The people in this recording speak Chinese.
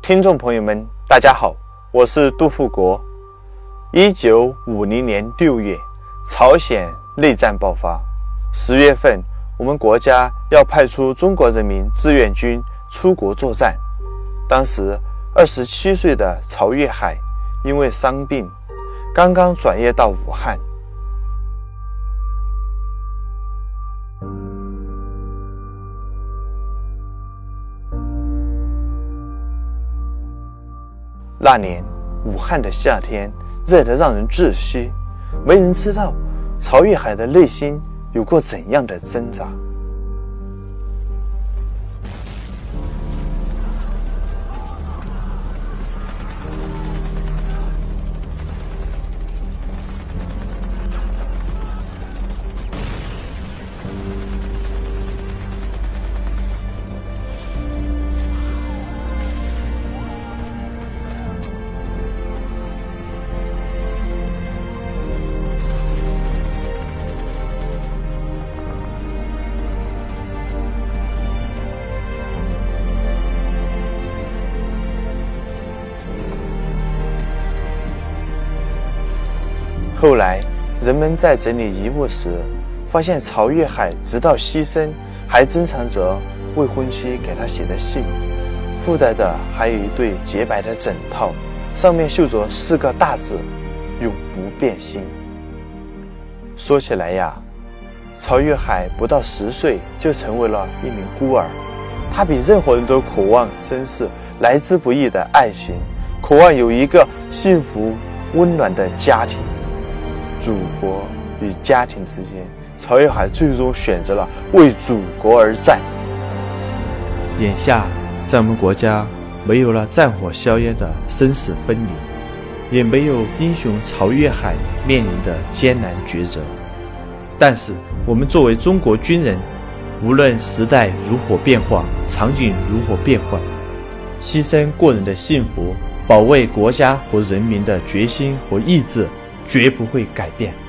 听众朋友们，大家好，我是杜富国。1950年6月，朝鲜内战爆发。10月份，我们国家要派出中国人民志愿军出国作战。当时27岁的曹月海因为伤病，刚刚转业到武汉。那年武汉的夏天热得让人窒息，没人知道曹月海的内心有过怎样的挣扎。后来，人们在整理遗物时，发现曹月海直到牺牲还珍藏着未婚妻给他写的信，附带的还有一对洁白的枕套，上面绣着4个大字：永不变心。说起来呀，曹月海不到10岁就成为了一名孤儿，他比任何人都渴望珍视来之不易的爱情，渴望有一个幸福温暖的家庭。祖国与家庭之间，曹月海最终选择了为祖国而战。眼下，在我们国家没有了战火硝烟的生死分离，也没有英雄曹月海面临的艰难抉择。但是，我们作为中国军人，无论时代如何变化，场景如何变换，牺牲个人的幸福，保卫国家和人民的决心和意志绝不会改变。